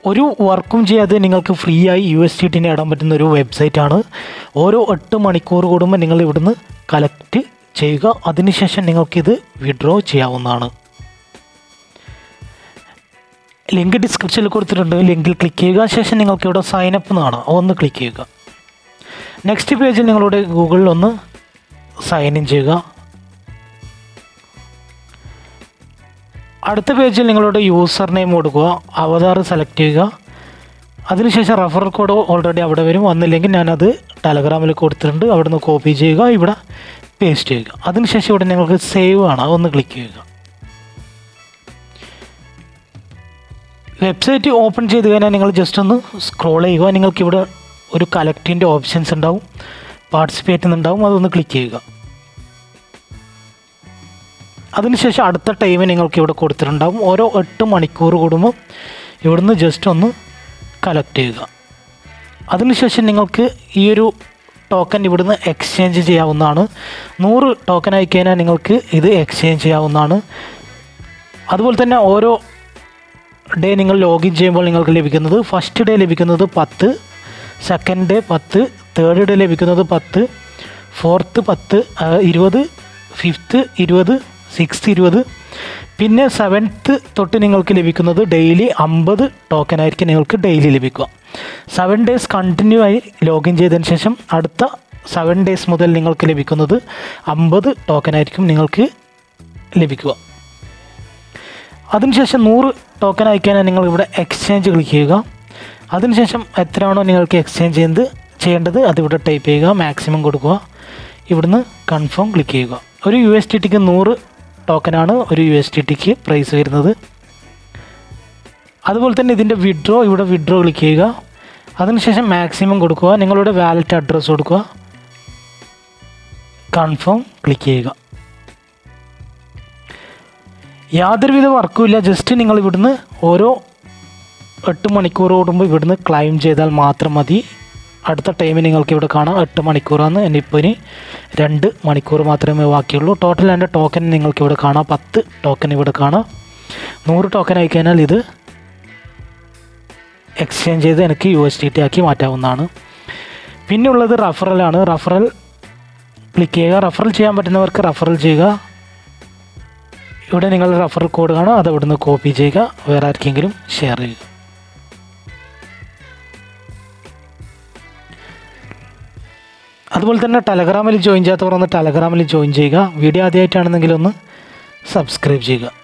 ഒരു വർക്കും ചെയ്യാതെ നിങ്ങൾക്ക് ഫ്രീ ആയി USDT നേടാൻ പറ്റുന്ന ഒരു വെബ്സൈറ്റാണ്. ഓരോ 8 മണിക്കൂർ കൂടുമ്പോൾ നിങ്ങൾ ഇവിടുന്ന് കളക്ട് ചെയ്യുക. അതിനുശേഷം നിങ്ങൾക്കിത് വിഡ്രോ ചെയ്യാവുന്നതാണ്. ലിങ്ക് ഡിസ്ക്രിപ്ഷനിൽ കൊടുത്തിട്ടുണ്ട്. ലിങ്കിൽ ക്ലിക്ക് ചെയ്യുക. ശേഷം നിങ്ങൾക്ക് ഇവിടെ സൈൻ അപ്പ് എന്നാണ്, ഒന്ന് ക്ലിക്ക് ചെയ്യുക. നെക്സ്റ്റ് പേജിൽ നിങ്ങളുടെ ഗൂഗിളിൽ ഒന്ന് സൈൻ ഇൻ ചെയ്യുക. അടുത്ത പേജിൽ നിങ്ങളുടെ യൂസർ നെയിം കൊടുക്കുക, അവതാർ സെലക്ട് ചെയ്യുക. അതിനുശേഷം റെഫറൽ കോഡ് ഓൾറെഡി അവിടെ വരും. വന്നില്ലെങ്കിൽ ഞാനത് ടെലഗ്രാമിൽ കൊടുത്തിട്ടുണ്ട്, അവിടെ നിന്ന് കോപ്പി ചെയ്യുക, ഇവിടെ പേസ്റ്റ് ചെയ്യുക. അതിനുശേഷം ഇവിടെ നിങ്ങൾക്ക് സേവ് ആണ്, ഒന്ന് ക്ലിക്ക് ചെയ്യുക. വെബ്സൈറ്റ് ഓപ്പൺ ചെയ്ത് കഴിഞ്ഞാൽ നിങ്ങൾ ജസ്റ്റ് ഒന്ന് സ്ക്രോൾ ചെയ്യുക. നിങ്ങൾക്കിവിടെ ഒരു കളക്റ്റിൻ്റെ ഓപ്ഷൻസ് ഉണ്ടാവും, പാർട്ടിസിപ്പേറ്റ് എന്നുണ്ടാവും, അതൊന്ന് ക്ലിക്ക് ചെയ്യുക. അതിനുശേഷം അടുത്ത ടൈം നിങ്ങൾക്ക് ഇവിടെ കൊടുത്തിട്ടുണ്ടാവും. ഓരോ 8 മണിക്കൂർ കൂടുമ്പോൾ ഇവിടുന്ന് ജസ്റ്റ് ഒന്ന് കളക്ട് ചെയ്യുക. അതിനുശേഷം നിങ്ങൾക്ക് ഈ ഒരു ടോക്കൺ ഇവിടുന്ന് എക്സ്ചേഞ്ച് ചെയ്യാവുന്നതാണ്. 100 ടോക്കൺ ആയി കഴിഞ്ഞാൽ നിങ്ങൾക്ക് ഇത് എക്സ്ചേഞ്ച് ചെയ്യാവുന്നതാണ്. അതുപോലെ തന്നെ ഓരോ ഡേ നിങ്ങൾ ലോഗിൻ ചെയ്യുമ്പോൾ നിങ്ങൾക്ക് ലഭിക്കുന്നത്, ഫസ്റ്റ് ഡേ ലഭിക്കുന്നത് 10, സെക്കൻഡ് ഡേ 10, തേർഡ് ഡേ ലഭിക്കുന്നത് 10, ഫോർത്ത് 10, 20, ഫിഫ്ത്ത് 20, 6th 20, പിന്നെ 7th തൊട്ട് നിങ്ങൾക്ക് ലഭിക്കുന്നത് ഡെയിലി 50 ടോക്കൺ ആയിരിക്കും നിങ്ങൾക്ക് ഡെയിലി ലഭിക്കുക. 7 ഡേയ്സ് കണ്ടിന്യൂ ആയി ലോഗിൻ ചെയ്തതിന് ശേഷം അടുത്ത 7 ഡേയ്സ് മുതൽ നിങ്ങൾക്ക് ലഭിക്കുന്നത് 50 ടോക്കൺ ആയിരിക്കും നിങ്ങൾക്ക് ലഭിക്കുക. അതിനുശേഷം 100 ടോക്കൺ അയക്കാനാണ് നിങ്ങൾ ഇവിടെ എക്സ്ചേഞ്ച് ക്ലിക്ക് ചെയ്യുക. അതിനുശേഷം എത്രയാണോ നിങ്ങൾക്ക് എക്സ്ചേഞ്ച് ചെയ്യേണ്ടത് അതിവിടെ ടൈപ്പ് ചെയ്യുക, മാക്സിമം കൊടുക്കുക, ഇവിടുന്ന് കൺഫേം ക്ലിക്ക് ചെയ്യുക. ഒരു USDTക്ക് 100 ടോക്കനാണ് ഒരു USDTക്ക് പ്രൈസ് വരുന്നത്. അതുപോലെ തന്നെ ഇതിൻ്റെ വിഡ്രോ, ഇവിടെ വിഡ്രോ ക്ലിക്ക് ചെയ്യുക. അതിനുശേഷം മാക്സിമം കൊടുക്കുക, നിങ്ങളുടെ വാലറ്റ് അഡ്രസ്സ് കൊടുക്കുക, കൺഫേം ക്ലിക്ക് ചെയ്യുക. യാതൊരുവിധ വർക്കും ഇല്ല, ജസ്റ്റ് നിങ്ങൾ ഇവിടുന്ന് ഓരോ 8 മണിക്കൂർ കൂടുമ്പോൾ ഇവിടുന്ന് ക്ലൈം ചെയ്താൽ മാത്രം മതി. അടുത്ത ടൈം നിങ്ങൾക്ക് ഇവിടെ കാണാം 8 മണിക്കൂറാണ്. ഇപ്പോൾ ഇനി 2 മണിക്കൂർ മാത്രമേ ബാക്കിയുള്ളൂ. ടോട്ടൽ എൻ്റെ ടോക്കൺ നിങ്ങൾക്ക് ഇവിടെ കാണാം, 10 ടോക്കൺ ഇവിടെ കാണാം. 100 ടോക്കൺ ആയി കഴിഞ്ഞാൽ ഇത് എക്സ്ചേഞ്ച് ചെയ്ത് എനിക്ക് USDT ആക്കി മാറ്റാവുന്നതാണ്. പിന്നെ ഉള്ളത് റഫറലാണ്. റഫറൽ ക്ലിക്ക് ചെയ്യുക. റഫറൽ ചെയ്യാൻ പറ്റുന്നവർക്ക് റഫറൽ ചെയ്യുക. ഇവിടെ നിങ്ങൾ റഫറൽ കോഡ് കാണാം, അത് ഇവിടുന്ന് കോപ്പി ചെയ്യുക, വേറെ ആർക്കെങ്കിലും ഷെയർ ചെയ്യുക. അതുപോലെ തന്നെ ടെലഗ്രാമിൽ ജോയിൻ ചെയ്യാത്തവർ ഒന്ന് ടെലഗ്രാമിൽ ജോയിൻ ചെയ്യുക. വീഡിയോ ആദ്യമായിട്ടാണെന്നെങ്കിൽ ഒന്ന് സബ്സ്ക്രൈബ് ചെയ്യുക.